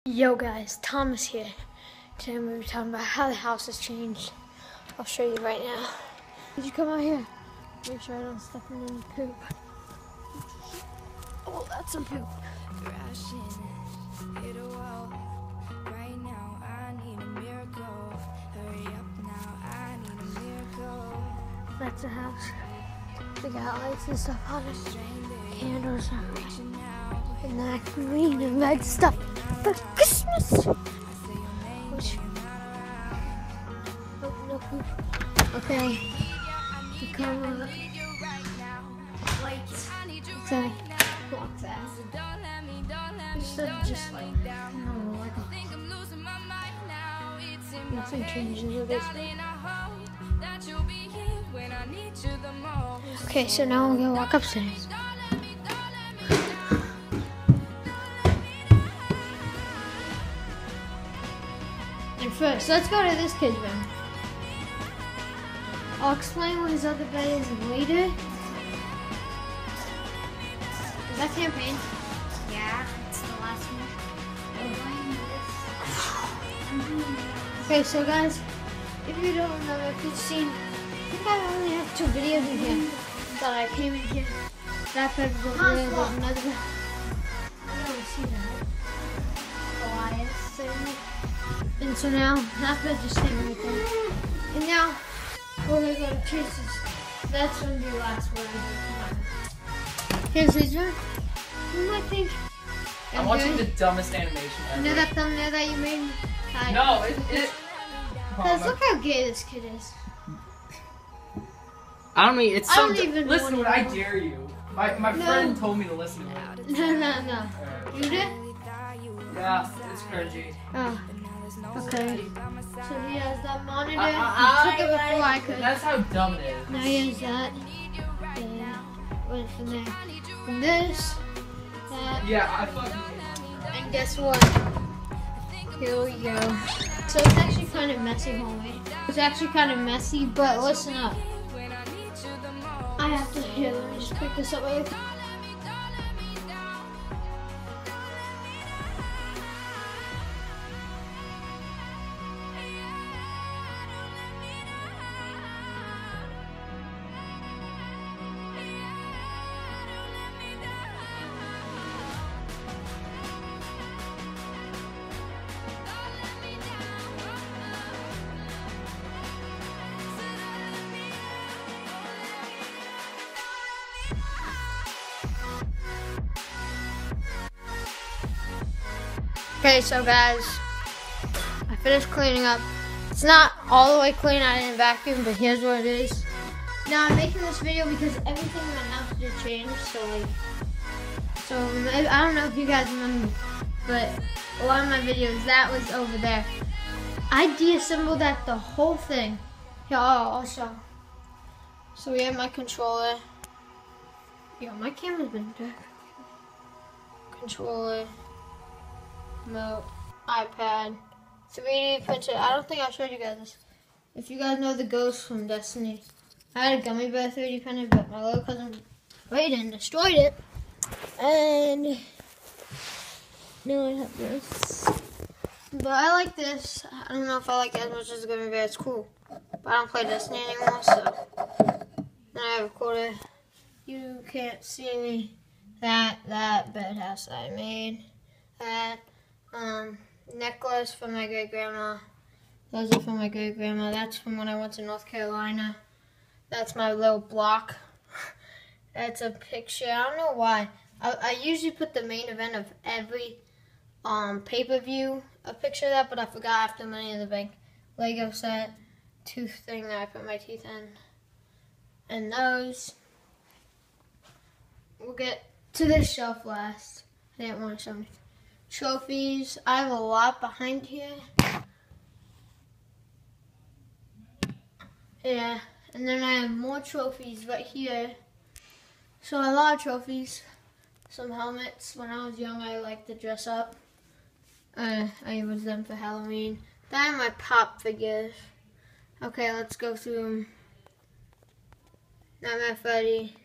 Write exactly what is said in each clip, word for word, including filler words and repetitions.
Yo guys, Thomas here. Today I'm going to be talking about how the house has changed. I'll show you right now. Did you come out here? Make sure I don't step in any poop. Oh, that's some poop. Hit a wall. Right now I need a miracle. Hurry up now, I need a miracle. That's the house. We got lights and stuff on it. Candles are reaching out. And that green and red stuff for Christmas. Which, oh, no poop. Okay. The camera. Lights. Okay. Block that. Instead just like, I don't know, like a, nothing changes in this. Okay, so now we're gonna walk upstairs. And first, let's go to this kid's room. I'll explain what his other bed is later. Is that campaign? Yeah, it's the last one. Okay, so guys, if you don't remember, if you've seen, I think I only have two videos in here that I came in here. That bed was over there, there's another bed. I don't see that. Elias, and so now, that bed just staying right there. And now, we're gonna go to Chase's. That's gonna be the last one I do. Here's his room. You might think. I'm watching the dumbest animation ever. You know that thumbnail that you made? Hi. No, it, it, Cause look how gay this kid is. I don't mean it's I so. don't even Listen to know what I what- dare you. My my No. friend told me to listen to it. No, no, no. You did? Yeah, it's cringy. Oh. Okay. So he has that monitor. I, he I, took it before I could. That's how dumb it is. Now he has that. And went from there. And this. That. Yeah, I fucking hate And guess what? Here we go. So it's actually kind of messy, homie. It's actually kind of messy, but listen up. I have to, here, let me just pick this up real quick. Okay, so guys, I finished cleaning up. It's not all the way clean, I didn't vacuum, but here's what it is. Now I'm making this video because everything in my house did change, so like, so I don't know if you guys remember, but a lot of my videos, that was over there. I deassembled that, the whole thing. Here, I'll, I'll show. So we have my controller. Yo, my camera's been dark. Controller. Remote, iPad, three D printer. I don't think I showed you guys this. If you guys know the ghost from Destiny, I had a gummy bear three D printer, but my little cousin Raiden destroyed it. And now I have this. But I like this. I don't know if I like it as much as the gummy bear. It's cool. But I don't play Destiny anymore, so. Then I have a quarter. You can't see me. That, that birdhouse that I made. That. Um, necklace from my great grandma. Those are from my great grandma. That's from when I went to North Carolina. That's my little block. That's a picture. I don't know why. I, I usually put the main event of every um, pay-per-view a picture of that, but I forgot after Money in the Bank. Lego set, tooth thing that I put my teeth in. And those. We'll get to this shelf last. I didn't want to show me. Trophies. I have a lot behind here. Yeah, and then I have more trophies right here. So a lot of trophies. Some helmets. When I was young, I liked to dress up. Uh, I used them for Halloween. Then are my pop figures. Okay, let's go through them. Nightmare Freddy.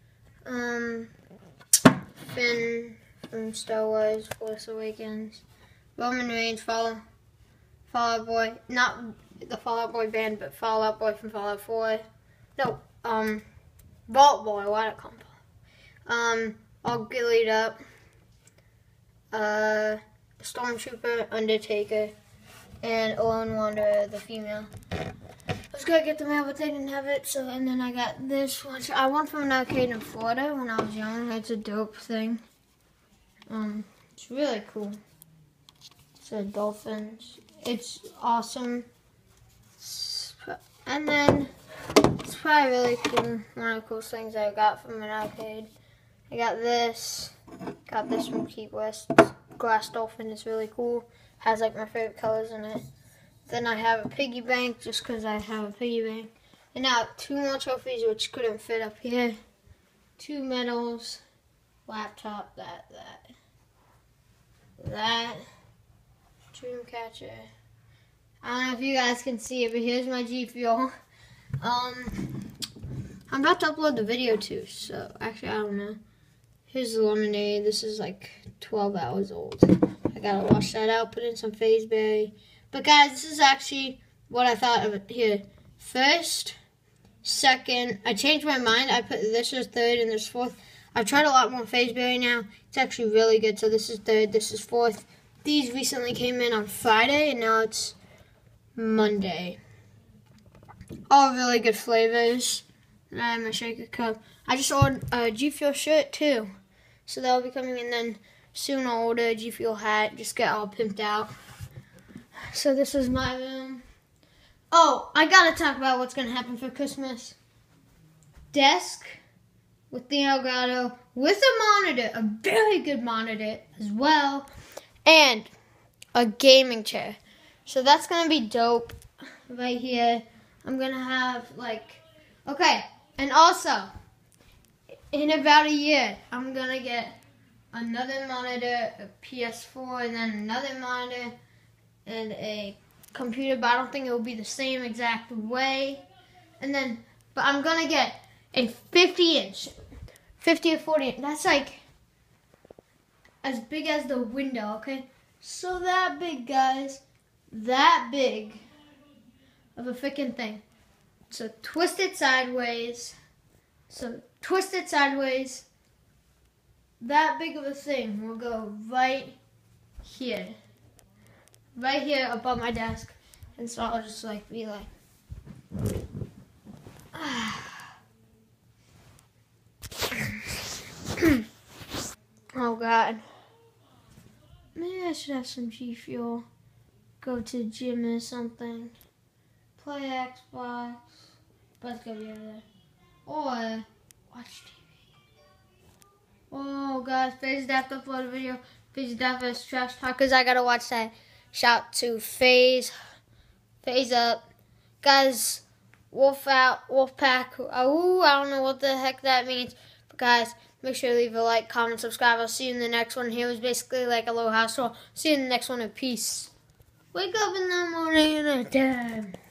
Um, Finn from Star Wars Force Awakens. Roman Reigns, Fall, Fall Out Boy, not the Fall Out Boy band, but Fall Out Boy from Fall Out four. No, um, Vault Boy, why did I call him Paul? Um, all gillied up. Uh, Stormtrooper, Undertaker, and Lone Wanderer, the female. I was gonna get the mail, but they didn't have it, so, and then I got this one. I went from an arcade in Florida when I was young. It's a dope thing. Um, it's really cool. It's a dolphins. It's awesome. It's, and then, it's probably really cool. One of the coolest things I got from an arcade. I got this. Got this from Key West. Glass dolphin is really cool. Has like my favorite colors in it. Then I have a piggy bank just because I have a piggy bank. And now two more trophies which couldn't fit up here. Two medals. Laptop, that, that. That. Dreamcatcher. I don't know if you guys can see it, but here's my G Fuel. Um, I'm about to upload the video too, so actually I don't know. Here's the lemonade. This is like twelve hours old. I gotta wash that out, put in some Phase Berry. But guys, this is actually what I thought of it here. First, second, I changed my mind. I put this as third and this fourth. I've tried a lot more Phase Berry now. It's actually really good. So this is third, this is fourth. These recently came in on Friday and now it's Monday. All really good flavors. And I have my shaker cup. I just ordered a G Fuel shirt too. So that'll be coming in then. Soon I'll order a G Fuel hat. Just get all pimped out. So this is my room. Oh, I gotta talk about what's gonna happen for Christmas. Desk with the Elgato with a monitor, a very good monitor as well, and a gaming chair. So that's gonna be dope right here. I'm gonna have like, okay, and also in about a year, I'm gonna get another monitor, a P S four, and then another monitor, and a computer, but I don't think it will be the same exact way. And then, but I'm gonna get a fifty inch, fifty or forty inch. That's like as big as the window, okay? So that big, guys, that big of a freaking thing. So twist it sideways. So twist it sideways. That big of a thing will go right here. Right here above my desk. And so I'll just like be like, ah. Oh God. Maybe I should have some G Fuel. Go to the gym or something. Play Xbox. But it's gonna be over there. Or watch T V. Oh guys, Phase Daft upload a video. Phase Daft is trash talkers. I gotta watch that. Shout to Phase. Phase up. Guys, Wolf out, Wolf pack. Oh, I don't know what the heck that means. But guys, make sure to leave a like, comment, subscribe. I'll see you in the next one. Here was basically like a little house tour. See you in the next one and peace. Wake up in the morning and damn.